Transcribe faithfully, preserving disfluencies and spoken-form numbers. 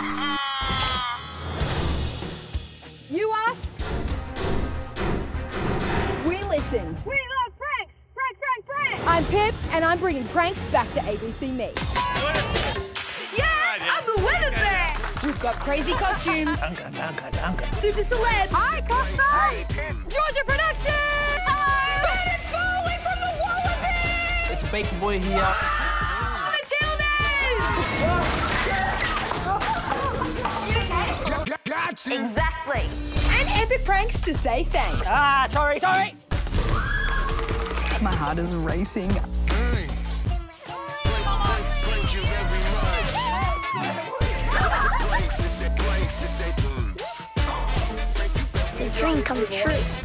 You asked. We listened. We love pranks! Prank, prank, prank! I'm Pip, and I'm bringing pranks back to A B C M E. Yes! I'm the winner there! We've got crazy costumes. Duncan, Duncan, Duncan. Super celebs. Hi, Costa! Hey, Pip. Georgia Production! Hello! Bernard Foley from the Wallabies! It's a baker boy here. Matildas! Exactly. And epic pranks to say thanks. Ah, sorry, sorry. My heart is racing. Thanks. Thank you very much. It's a dream come true.